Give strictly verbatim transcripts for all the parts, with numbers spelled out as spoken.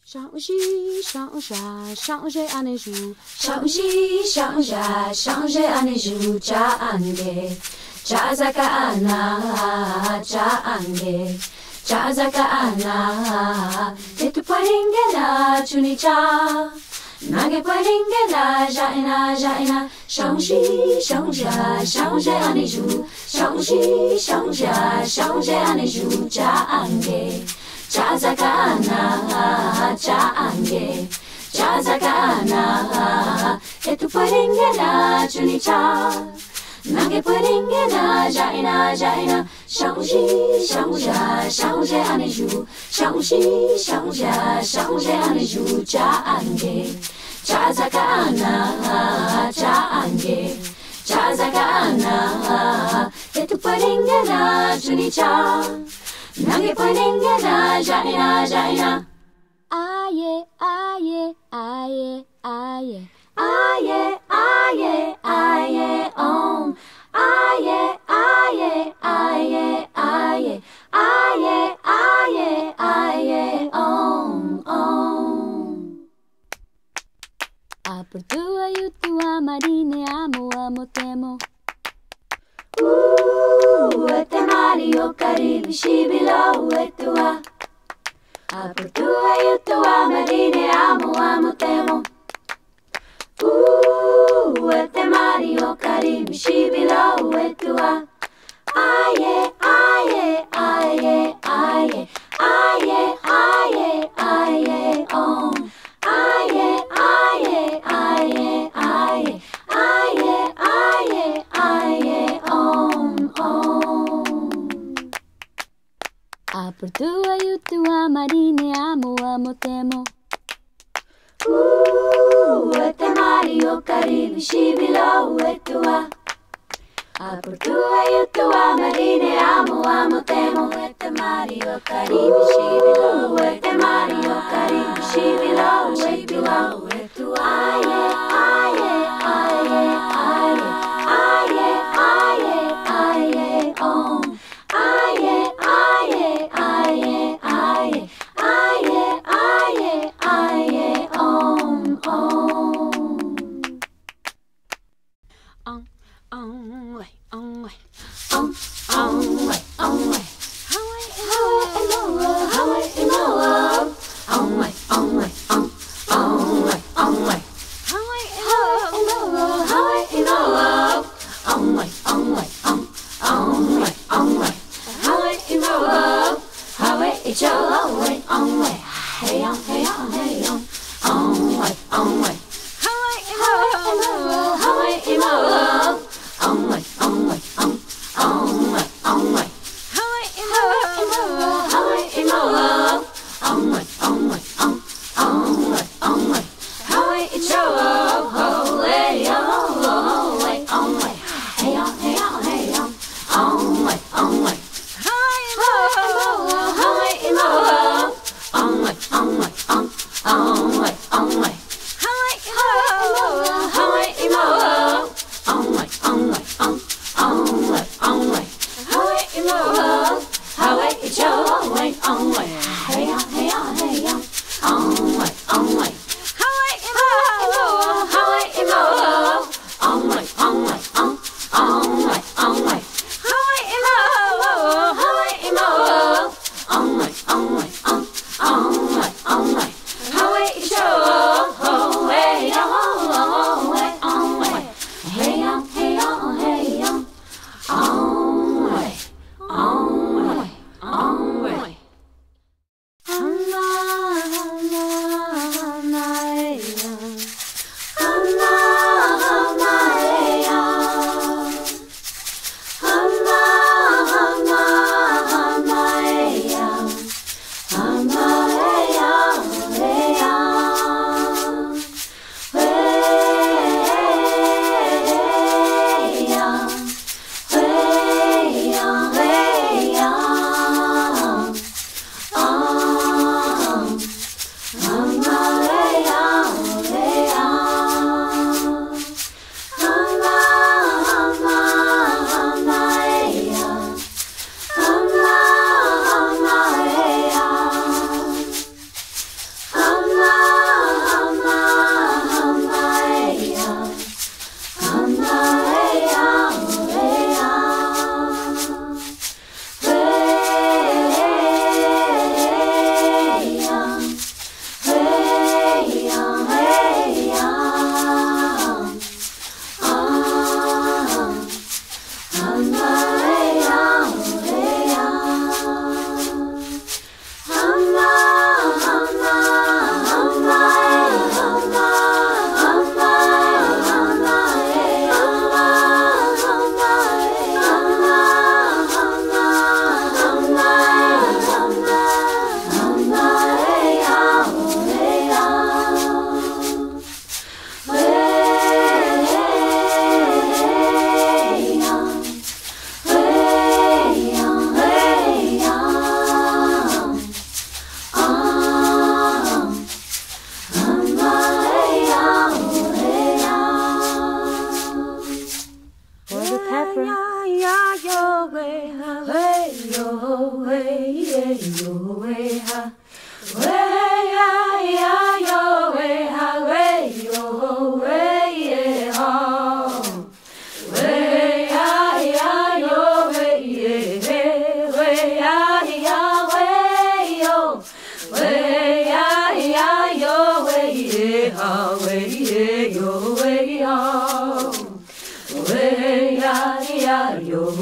Shanoojhee, Shanoojhee, Shanoojhee ane jou. Shanoojhee, Shanoojhee, Shanoojhee ane jou. Ja ange, ja zaka ana, ja ange, ja zaka ana. Tetu paringena chunicha, nage paringena jaina jaina. Shanoojhee, Shanoojhee, Shanoojhee ane jou. Shanoojhee, Shanoojhee, Shanoojhee ane jou. Ja ange. Chazakana, change, Chazakana, etu paringena chunicha, nage paringena jaina jaina. Shanoojhee, Shanoojhee, Shanoojhee ane jou. Shanoojhee, Shanoojhee, Shanoojhee ane jou. Change, Chazakana, change, Chazakana, etu paringena chunicha. Nage paringena jaina jaina. Aye aye aye aye aye aye aye om. Aye aye aye aye aye aye aye om om. A por tua e tua marine amo amo temo. Uh, ete Mario Caribe, shibilo etua. A por tua e tua marine amo amo temo. Uh, ete Mario Caribe, shibilo etua. Aye, aye, aye, aye, aye, aye, aye, om. Aye, aye, aye, aye, aye, aye, aye, om, om. A por tua e tua marine amo amo temo. Uh, ete Mario Caribe, shibilo etua. A por tua e tua marine amo amo temo. Ete Mario Caribe, shibilo, ete Mario Caribe, shibilo etua. Aye, aye, aye, aye, aye, aye, aye, om. Aye, aye, aye, aye, aye, aye, aye, om, om. Um, um, way, um, way, um, um, way, um, way. Haweheemo, Haweheemo, um, way, um, way, um, um, way, um, way. Haweheemo, Haweheemo, um, way, um, way, um, um, way, um, way. Haweheemo, Haweheemo, way, um, way. Hey, um, hey, um, hey, um, um, way, um, way. Haweheemo, Haweheemo, um, way, um, way, um, um, way, um, way. Haweheemo, Haweheemo, um, way, um, way, um, um, way, um, way. Haweheemo, way, oh, way, um, way. Hey, um, hey, um, hey, um, um, way, um, way. Haweheemo, Haweheemo, um, way, um, way, um, um, way, um, way. Haweheemo, Haweheemo,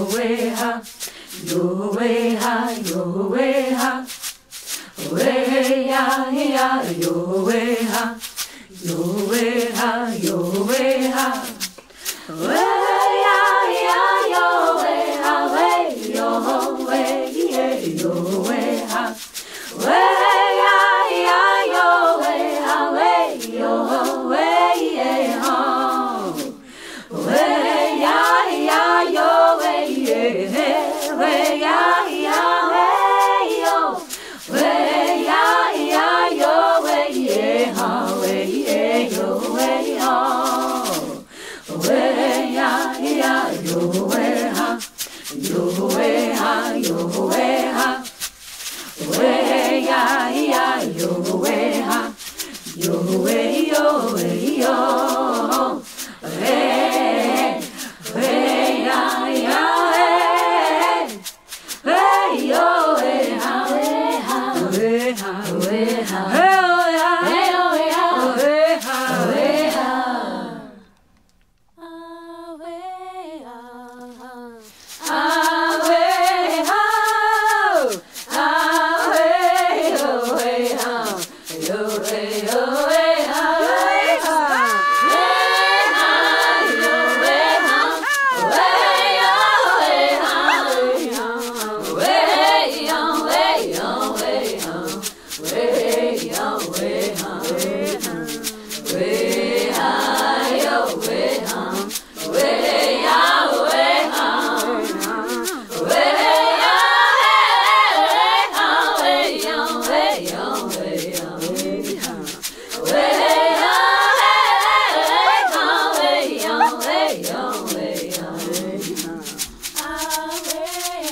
way ha, yo way ha, yo way ha, way ya ya, yo way ha, yo way ha, yo way ha, way ya ya, yo way ha, way yo way yeah, yo way ha, way ya ya, yo way ha, way yo way yeah, ho, way ya ya, yo way yeah, way ya ya, way yo, way ya ya, yo way yeah, ho, way yeah, yo way ho, way ya ya, yo way ha, yo way ha, yo way ha, way ya ya, yo way ha, yo way yo way yo, way way ya ya, way way yo way ha, way ha, way ha, way ha, hey ya, hey ya, way ha, way ha, ah way ah, ah way ha, ah way yo way ha, yo way yo way ha, way ha, way ha, yo way ha, way yo way ha, way yo way yo way ha, way yo way ha, way ha, yo way ha, way ya way ha, way ya way ha, way yo way yo way ha, way ya way ha, way yo way yo way ha, ah way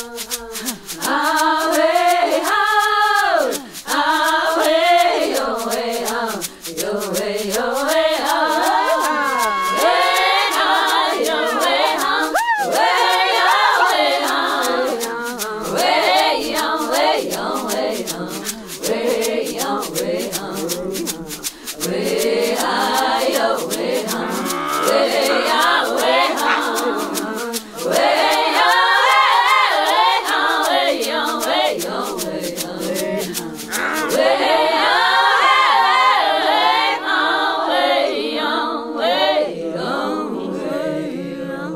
ah, way ha, ah way yo way ha, yo way yo way ha, way ha, yo way ha, way yo way ha, way yo way yo way ha, way yo way ha, way ha, yo way ha, way ya way ha, way yo way ha, way yo way yo way ha, way ya way ha, way yo way yo way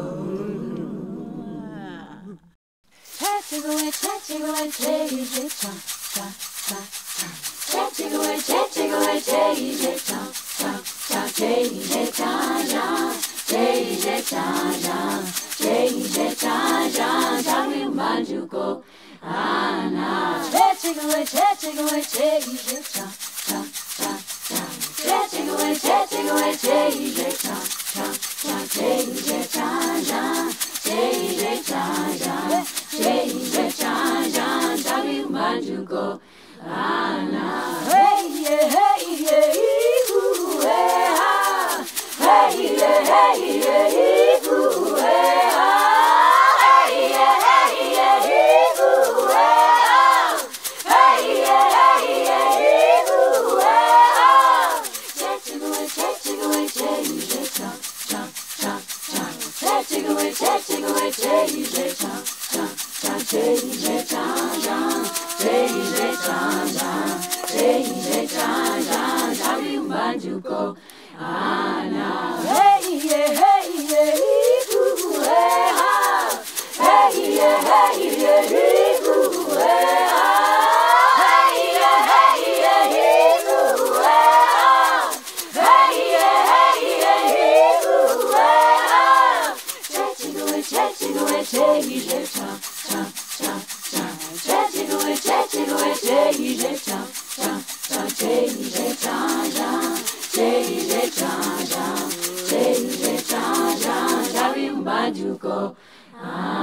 yo. Chatting away, chatting away, chatting cha cha cha cha. Chatting away, chatting away, chatting cha cha cha, chatting cha cha, chatting cha cha, chatting cha cha, chatting Banjo go ana. Chatting away, chatting away, chatting cha cha cha cha. Chatting away, chatting away, chatting cha cha cha, chatting cha cha, chatting cha cha, chatting cha cha, chatting Banjo go ana. Hey yeah, hey yeah, ooh hey ha. Hey yeah, hey yeah, ooh hey ha. Hey yeah, hey yeah, ooh hey ha. Hey yeah, hey yeah, ooh hey ha. Chatting away, chatting away, chatting cha cha cha cha. Chatting away, chatting away, chatting cha cha cha, chatting cha cha, chatting cha cha, chatting cha cha, chatting Banjo go ana. Hey yeah, hey yeah, ooh hey ha. Hey yeah, hey yeah, ooh hey ha. Hey yeah, hey yeah, ooh hey ha. Hey yeah, hey yeah, ooh hey ha. Chatting away, chatting away, chatting cha cha cha cha. Chatting away, chatting away, chatting cha cha cha, chatting cha cha, chatting cha cha, chatting cha cha, chatting Banjo go.